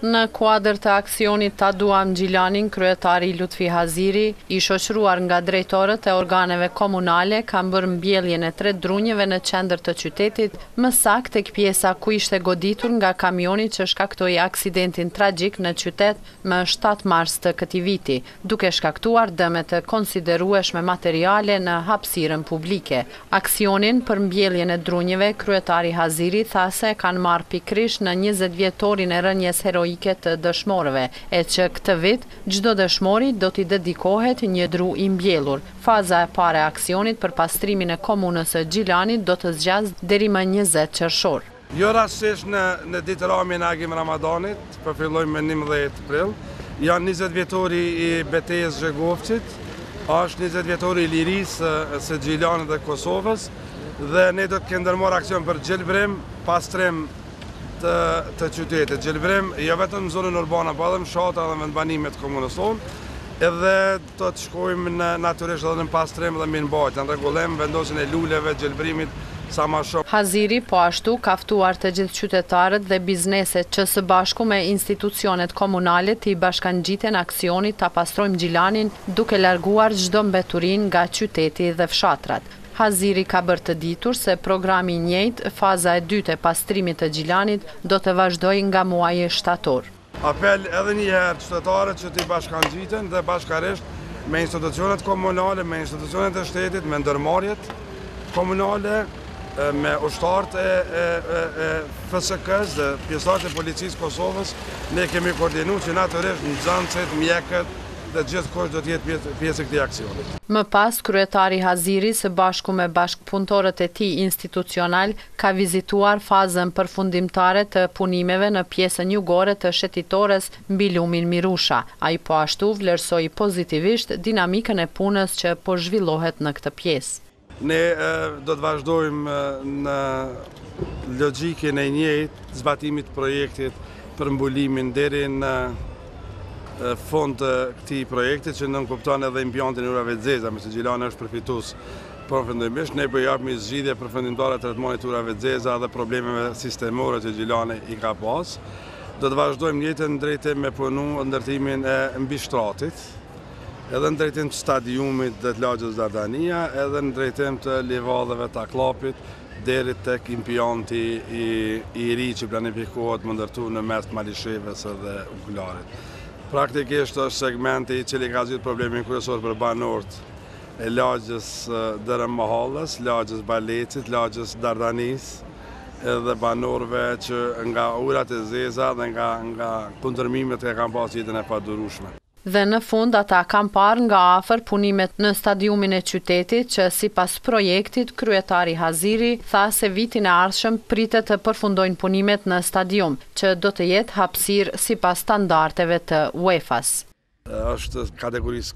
Në kuadër të aksionit Ta duam Gjilanin, kryetari Lutfi Haziri, i shoqëruar nga drejtorët e organeve komunale, kanë bërë mbjelljen e 3 drunjeve në qendër të qytetit, më saktë tek pjesa ku ishte goditur nga kamioni që shkaktoi aksidentin tragjik në qytet më 7 mars të këtij viti, duke shkaktuar dëme të konsiderueshme materiale në hapësirën publike. Aksionin për mbjelljen e drunjeve, kryetari Haziri tha se kanë marrë pikërisht në 20 vjetorin e rënjes heroike të dëshmorëve, e që këtë vit çdo dëshmori do t'i dedikohet një dru i mbjellur. Faza e parë e aksionit për pastrimin e komunës së Gjilanit do të zgjasë deri më 20 qershor. Jo rastësisht në ditëramin e agim Ramadanit, përfillojmë me 11 prill, janë 20 vjetori i betejës Zhegovçit, është 20 vjetori i lirisë së Gjilanit dhe Kosovës, dhe ne do të ndërmarrë aksion për gjelbrim, pastrim të qytetit. Gjelbrim jo vetëm në zonën urbane, po edhe në fshatra dhe në banimet komunës tonë, edhe do të shkojmë natyrisht edhe në pastrim dhe mirëmbajtje, në rregullim, vendosin e luleve, gjelbrimit sa më shumë. Haziri po ashtu ka ftuar të gjithë qytetarët dhe bizneset që së bashku me institucionet komunale të i bashkangjiten aksionit Ta pastrojmë Gjilanin, duke larguar çdo mbeturin nga qyteti dhe fshatrat. Haziri ka bërë të ditur se programi i njëjtë, faza e dytë e pastrimit të Gjilanit, do të vazhdojë nga muaji shtator. Apel edhe një herë qytetarët që t'i bashkangjiten dhe bashkarisht me institucionet komunale, me institucionet e shtetit, me ndërmarrjet komunale, me ushtarët e FSK-s dhe pjesëtarët e policisë Kosovës, ne kemi koordinu që natyrisht nxënësit, mjekët, dhe gjithë kush do të jetë pjesë e këtij aksionit. Më pas, kryetari Haziri së bashku me bashkëpunëtorët e tij institucional ka vizituar fazën përfundimtare të punimeve në pjesën jugore të shetitores mbi lumin Mirusha. Ai po ashtu vlerësoi pozitivisht dinamikën e punës që po zhvillohet në këtë pjesë. Ne do të vazhdojmë në logjikën e njëjtë zbatimit të projektit për mbulimin deri në fond të këtij projekti që nënkupton edhe impjantin e urave të zeza, me se Gjilani është përfitues përfundimisht. Ne po japim zgjidhje përfundimtare të trajtimit të urave të zeza dhe problemeve sistemore që Gjilani i ka pas. Do të vazhdojmë njëjtën drejtim me punu ndërtimin e mbishtratit, edhe në drejtim të stadiumit dhe të lagjës Dardania, edhe në drejtim të livadheve të Aklapit, deri tek impjanti i ri që planifikohet më ndërtu në mes të Malishevës dhe Ukularit. Praktikisht është segmenti i cili ka zgjidhur problemin kryesor për banorët e lagjës Dërëm Mahallës, lagjës Balecit, lagjës Dardanisë, edhe banorëve që nga urat e zeza dhe nga kundërmimet që kanë pasur jetën e padurueshme. Dhe në fund ata kanë parë nga afër punimet në stadiumin e qytetit që sipas projektit kryetari Haziri tha se vitin e ardhshëm pritet të përfundojnë punimet në stadium, që do të jetë hapësirë sipas standardeve të UEFA-s. Është kategorisë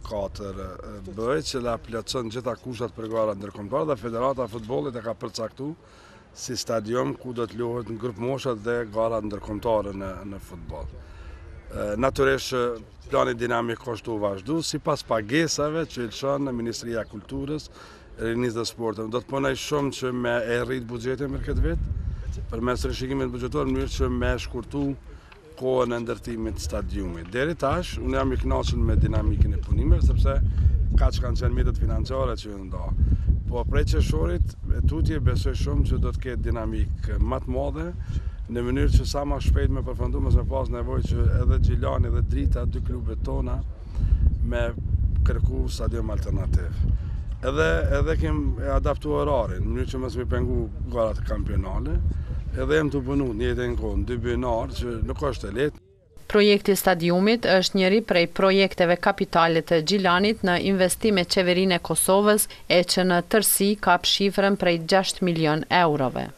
4B që la plotson gjitha kushtet për gara ndërkombëtare dhe Federata e Futbollit e ka përcaktuar si stadium ku do të luhet në grup mosha dhe gara ndërkombëtare në futboll. Natyrisht plani dinamik kështu vazhdu, sipas pagesave që i lëshon në Ministria e Kulturës, Rinisë dhe Sportit. Do të punoj shumë që me e rrit buxhetin për këtë vit, përmes rishikimit buxhetor në mënyrë që me shkurtu kohën e ndërtimit të stadiumit. Deri tash, unë jam i kënaqur me dinamikën e punimeve, sepse kaq kanë qenë mjetet financiare që nda. Po prej qershorit, e tutje besoj shumë që do të ketë dinamikë më të madhe, në mënyrë që sa më shpejt me përfundu, mos me pas nevojë që edhe Gjilani dhe Drita, 2 klubet tona, me kërku stadium alternativ. Edhe kem adaptuar orarin, në mënyrë që mos me pengu garat kampionale, edhe jem të punu në jetën kohë, 2 bynar që nuk është e lehtë. Projekti i stadiumit është njëri prej projekteve kapitale të Gjilanit në investime qeverinë e Kosovës, e që në tërësi kap shifrën prej 6 milion eurove.